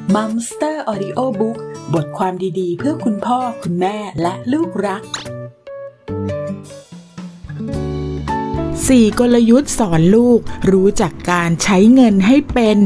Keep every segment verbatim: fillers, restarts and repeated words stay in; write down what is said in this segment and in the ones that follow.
มัมสเตอร์ออดิโอบุ๊กบทความดีๆเพื่อคุณพ่อคุณแม่และลูกรักสี่กลยุทธ์สอนลูกรู้จักการใช้เงินให้เป็น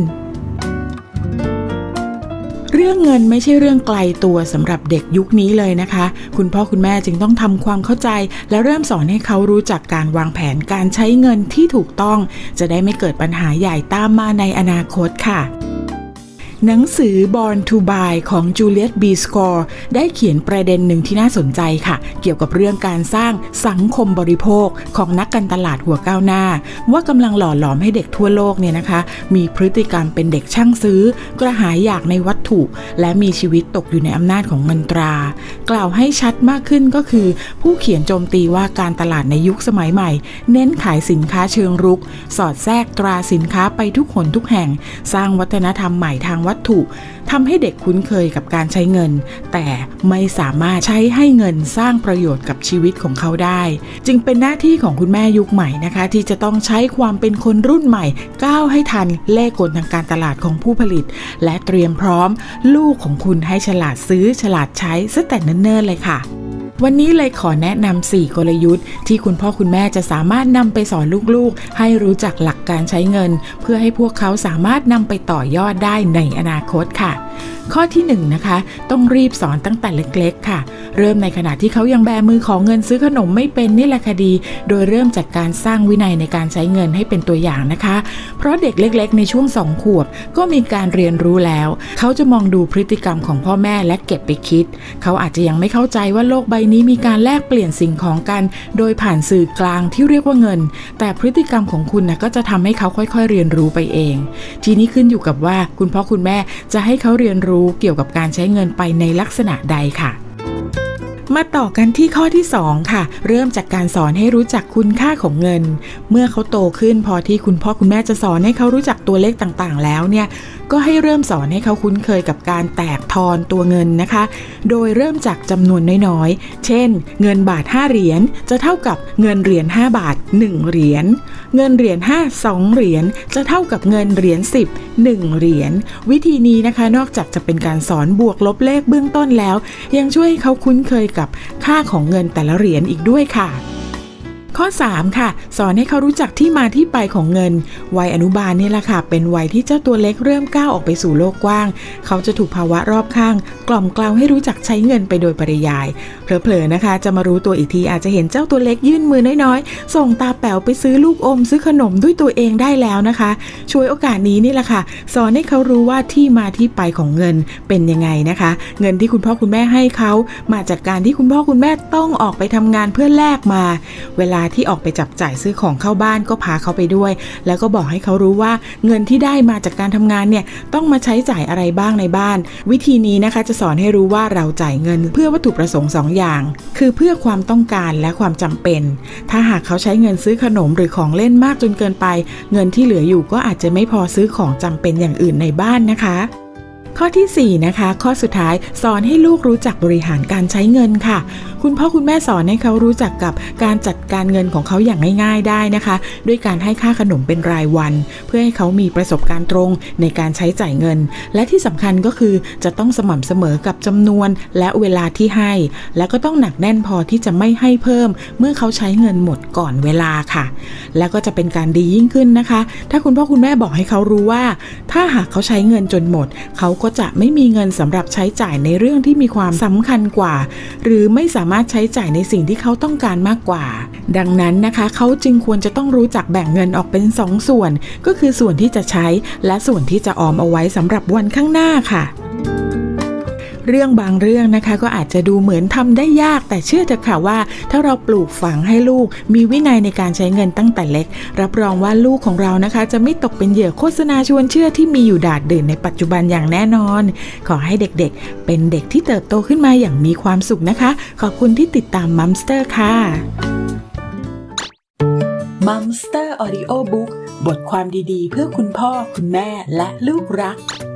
เรื่องเงินไม่ใช่เรื่องไกลตัวสำหรับเด็กยุคนี้เลยนะคะคุณพ่อคุณแม่จึงต้องทำความเข้าใจและเริ่มสอนให้เขารู้จักการวางแผนการใช้เงินที่ถูกต้องจะได้ไม่เกิดปัญหาใหญ่ตามมาในอนาคตค่ะหนังสือ Born to Buy ของ Juliet B. Score ได้เขียนประเด็นหนึ่งที่น่าสนใจค่ะเกี่ยวกับเรื่องการสร้างสังคมบริโภคของนักการตลาดหัวก้าวหน้าว่ากำลังหล่อหลอมให้เด็กทั่วโลกเนี่ยนะคะมีพฤติกรรมเป็นเด็กช่างซื้อกระหายอยากในวัตถุและมีชีวิตตกอยู่ในอำนาจของเงินตรากล่าวให้ชัดมากขึ้นก็คือผู้เขียนโจมตีว่าการตลาดในยุคสมัยใหม่เน้นขายสินค้าเชิงรุกสอดแทรกตราสินค้าไปทุกหนทุกแห่งสร้างวัฒนธรรมใหม่ทางวัตถุทำให้เด็กคุ้นเคยกับการใช้เงินแต่ไม่สามารถใช้ให้เงินสร้างประโยชน์กับชีวิตของเขาได้จึงเป็นหน้าที่ของคุณแม่ยุคใหม่นะคะที่จะต้องใช้ความเป็นคนรุ่นใหม่ก้าวให้ทันเลขกลทางการตลาดของผู้ผลิตและเตรียมพร้อมลูกของคุณให้ฉลาดซื้อฉลาดใช้ซะแต่เนิ่นๆเลยค่ะวันนี้เลยขอแนะนำสี่กลยุทธ์ที่คุณพ่อคุณแม่จะสามารถนำไปสอนลูกๆให้รู้จักหลักการใช้เงินเพื่อให้พวกเขาสามารถนำไปต่อยอดได้ในอนาคตค่ะข้อที่หนึ่งนะคะต้องรีบสอนตั้งแต่เล็กๆค่ะเริ่มในขณะที่เขายังแบมือของเงินซื้อขนมไม่เป็นนี่แหละค่ะดีโดยเริ่มจากการสร้างวินัยในการใช้เงินให้เป็นตัวอย่างนะคะเพราะเด็กเล็กๆในช่วงสองขวบก็มีการเรียนรู้แล้วเขาจะมองดูพฤติกรรมของพ่อแม่และเก็บไปคิดเขาอาจจะยังไม่เข้าใจว่าโลกใบนี้มีการแลกเปลี่ยนสิ่งของกันโดยผ่านสื่อกลางที่เรียกว่าเงินแต่พฤติกรรมของคุณนะก็จะทำให้เขาค่อยๆเรียนรู้ไปเองทีนี้ขึ้นอยู่กับว่าคุณพ่อคุณแม่จะให้เขาเรียนรู้เกี่ยวกับการใช้เงินไปในลักษณะใดค่ะมาต่อกันที่ข้อที่สองค่ะเริ่มจากการสอนให้รู้จักคุณค่าของเงินเมื่อเขาโตขึ้นพอที่คุณพ่อคุณแม่จะสอนให้เขารู้จักตัวเลขต่างๆแล้วเนี่ยก็ให้เริ่มสอนให้เขาคุ้นเคยกับการแตกทอนตัวเงินนะคะโดยเริ่มจากจำนวนน้อยๆเช่นเงินบาทห้าเหรียญจะเท่ากับเงินเหรียญห้าบาทหนึ่งเหรียญเงินเหรียญห้า สองเหรียญจะเท่ากับเงินเหรียญสิบ หนึ่งเหรียญวิธีนี้นะคะนอกจากจะเป็นการสอนบวกลบเลขเบื้องต้นแล้วยังช่วยให้เขาคุ้นเคยกับค่าของเงินแต่ละเหรียญอีกด้วยค่ะข้อสามค่ะสอนให้เขารู้จักที่มาที่ไปของเงินวัยอนุบาลนี่แหละค่ะเป็นวัยที่เจ้าตัวเล็กเริ่มก้าวออกไปสู่โลกกว้างเขาจะถูกภาวะรอบข้างกล่อมเกลาให้รู้จักใช้เงินไปโดยปริยายเผลอๆนะคะจะมารู้ตัวอีกทีอาจจะเห็นเจ้าตัวเล็กยื่นมือน้อยๆส่งตาแป๋วไปซื้อลูกอมซื้อขนมด้วยตัวเองได้แล้วนะคะช่วยโอกาสนี้นี่แหละค่ะสอนให้เขารู้ว่าที่มาที่ไปของเงินเป็นยังไงนะคะเงินที่คุณพ่อคุณแม่ให้เขามาจากการที่คุณพ่อคุณแม่ต้องออกไปทำงานเพื่อแลกมาเวลาที่ออกไปจับจ่ายซื้อของเข้าบ้านก็พาเขาไปด้วยแล้วก็บอกให้เขารู้ว่าเงินที่ได้มาจากการทำงานเนี่ยต้องมาใช้จ่ายอะไรบ้างในบ้านวิธีนี้นะคะจะสอนให้รู้ว่าเราจ่ายเงินเพื่อวัตถุประสงค์สองอย่างคือเพื่อความต้องการและความจำเป็นถ้าหากเขาใช้เงินซื้อขนมหรือของเล่นมากจนเกินไปเงินที่เหลืออยู่ก็อาจจะไม่พอซื้อของจำเป็นอย่างอื่นในบ้านนะคะข้อที่สี่นะคะข้อสุดท้ายสอนให้ลูกรู้จักบริหารการใช้เงินค่ะคุณพ่อคุณแม่สอนให้เขารู้จักกับการจัดการเงินของเขาอย่างง่ายๆได้นะคะด้วยการให้ค่าขนมเป็นรายวันเพื่อให้เขามีประสบการณ์ตรงในการใช้จ่ายเงินและที่สำคัญก็คือจะต้องสม่ำเสมอกับจำนวนและเวลาที่ให้และก็ต้องหนักแน่นพอที่จะไม่ให้เพิ่มเมื่อเขาใช้เงินหมดก่อนเวลาค่ะแล้วก็จะเป็นการดียิ่งขึ้นนะคะถ้าคุณพ่อคุณแม่บอกให้เขารู้ว่าถ้าหากเขาใช้เงินจนหมดเขาก็จะไม่มีเงินสำหรับใช้จ่ายในเรื่องที่มีความสำคัญกว่าหรือไม่สามารถใช้จ่ายในสิ่งที่เขาต้องการมากกว่าดังนั้นนะคะเขาจึงควรจะต้องรู้จักแบ่งเงินออกเป็นสองส่วนก็คือส่วนที่จะใช้และส่วนที่จะออมเอาไว้สำหรับวันข้างหน้าค่ะเรื่องบางเรื่องนะคะก็อาจจะดูเหมือนทำได้ยากแต่เชื่อเถอะค่ะว่าถ้าเราปลูกฝังให้ลูกมีวินัยในการใช้เงินตั้งแต่เล็กรับรองว่าลูกของเรานะคะจะไม่ตกเป็นเหยื่อโฆษณาชวนเชื่อที่มีอยู่ดาดดื่นในปัจจุบันอย่างแน่นอนขอให้เด็กๆเป็นเด็กที่เติบโตขึ้นมาอย่างมีความสุขนะคะขอบคุณที่ติดตามมัมสเตอร์ค่ะมัมสเตอร์ออดิโอบุ๊กบทความดีๆเพื่อคุณพ่อคุณแม่และลูกรัก